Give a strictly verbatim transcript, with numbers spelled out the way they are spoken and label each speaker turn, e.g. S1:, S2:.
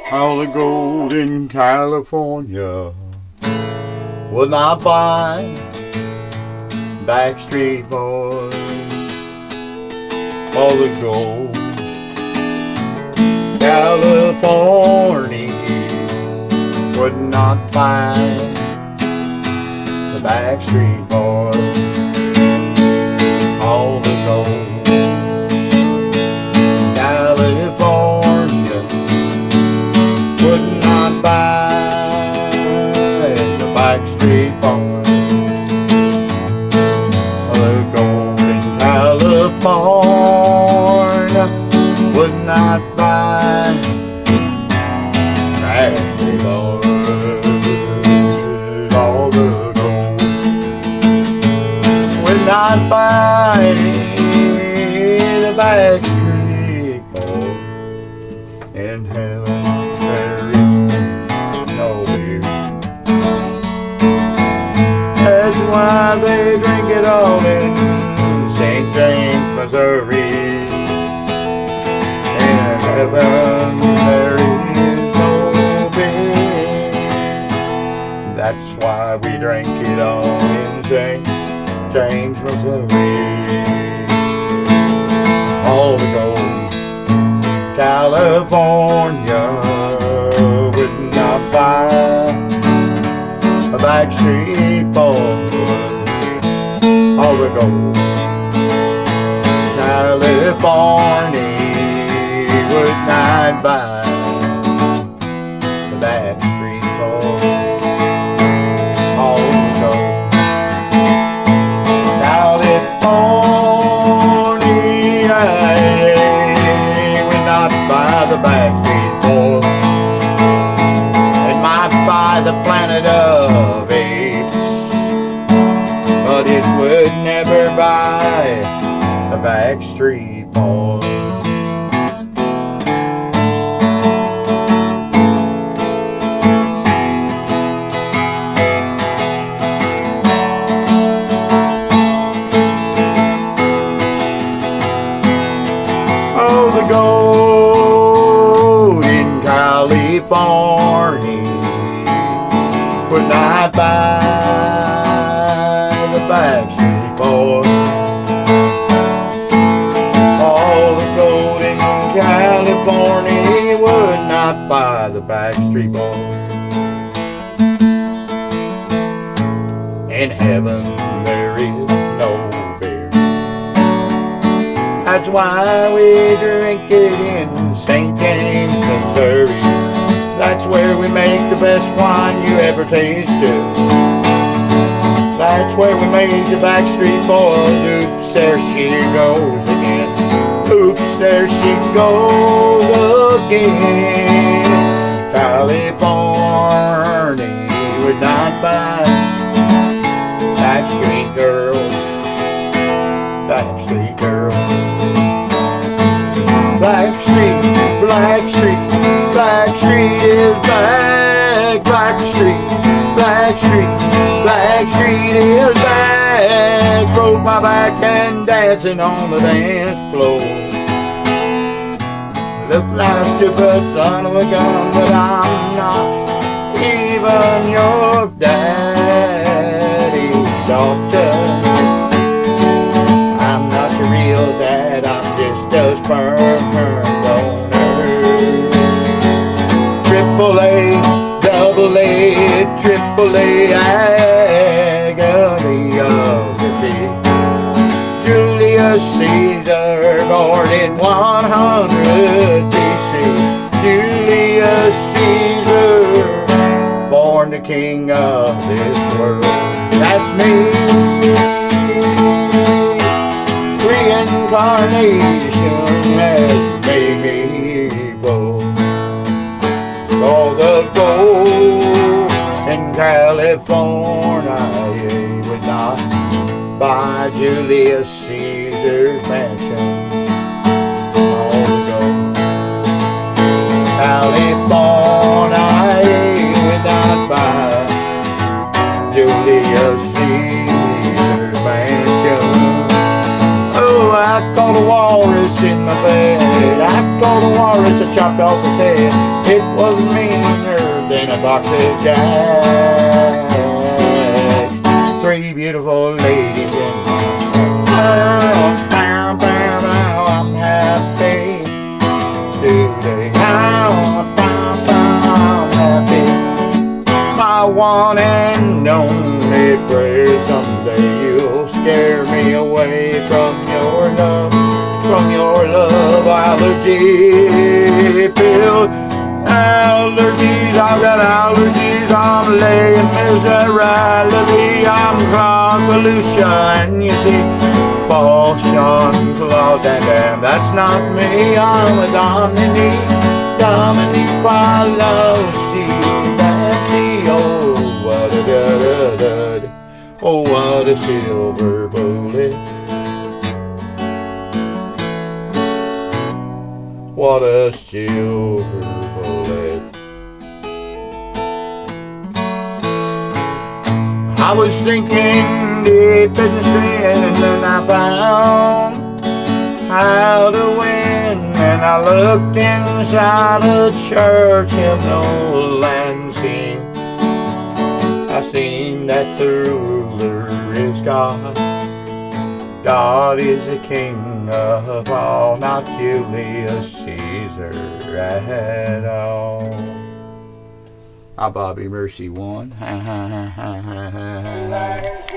S1: All the gold in California would not buy Backstreet Boys. All the gold California would not buy the Backstreet Boys. All the gold California would not buy the Backstreet Boys. The gold in California would not buy Backstreet Boys. All the gold would not buy the Backstreet Boys. In heaven there is no beer. That's why they drink it all in Saint James, Missouri. In heaven there is no beer. That's why we drink it all in Saint James, Missouri. All the gold California would not buy a Backstreet Boys. All the gold California would not buy the Backstreet Boys. All the gold California would not buy the Backstreet Boys. It might buy the Planet of Apes, but it would never buy the Backstreet Boys. Oh, the gold in California would not buy the Backstreet Boys. All the gold in California would not buy the Backstreet Boys. In heaven there is no beer. That's why we drink it in Saint James, Missouri. That's where we make the best wine you ever tasted. That's where we made the Backstreet Boys. Oops, there she goes again. Oops, there she goes again. California would not buy Backstreet girls. Backstreet girls. Blackstreet, Blackstreet, Blackstreet is back. Blackstreet, Blackstreet, Blackstreet is back. Broke my back and dancing on the dance floor. Look like a stupid son of a gun, but I'm not even your daddy's daughter. I'm not your real dad, I'm just a sperm donor. Triple A, double A, triple A, agony of defeat. Julius Caesar, born in one hundred B C. Julius Caesar, born the king of this world. That's me. Reincarnation has made me bold. All the gold in California would not buy Julius Caesar's mansion. All the gold California would not buy Julius Caesar's mansion. Oh, I caught a walrus in my bed. I told the walrus I chopped off his head. It was meaner than a box of jacks. Three beautiful ladies in my house. Bow, bow, bow, I'm happy today. Bow, bow, bow, I'm happy. My one and only prayer, someday you'll scare me away from your love, from your love. Allergy pills, allergies, I've got allergies, I'm laying miserably, I'm convolution, and you see, Sean Claude and damn, that's not me, I'm a Dominique, Dominique by love, she, that's the old, what a da da da da, oh what a silver bullet. What a silver bullet. I was thinking deep in sin, and then I found how to win. And I looked inside a church hymnal and seen, I seen that the ruler is God. God is the king of all, not Julius Caesar at all. Ah, Bobby Mercy won.